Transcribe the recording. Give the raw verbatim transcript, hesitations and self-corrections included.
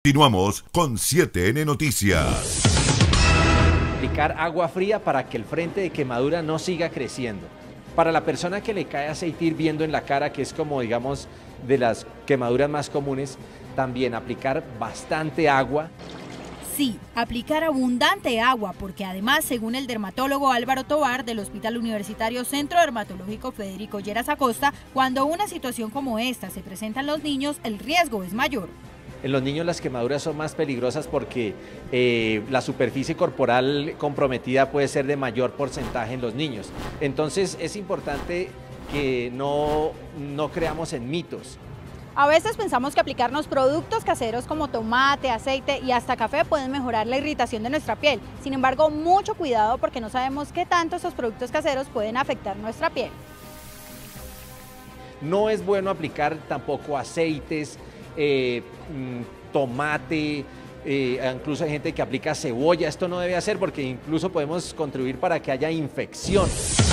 Continuamos con siete ene Noticias. Aplicar agua fría para que el frente de quemadura no siga creciendo. Para la persona que le cae aceite hirviendo en la cara, que es como digamos de las quemaduras más comunes, también aplicar bastante agua. Sí, aplicar abundante agua, porque además, según el dermatólogo Álvaro Tovar del Hospital Universitario Centro Dermatológico Federico Lleras Acosta, cuando una situación como esta se presenta en los niños, el riesgo es mayor. En los niños las quemaduras son más peligrosas porque eh, la superficie corporal comprometida puede ser de mayor porcentaje en los niños. Entonces es importante que no, no creamos en mitos. A veces pensamos que aplicarnos productos caseros como tomate, aceite y hasta café pueden mejorar la irritación de nuestra piel. Sin embargo, mucho cuidado porque no sabemos qué tanto esos productos caseros pueden afectar nuestra piel. No es bueno aplicar tampoco aceites, eh, tomate, eh, incluso hay gente que aplica cebolla. Esto no debe hacer porque incluso podemos contribuir para que haya infección.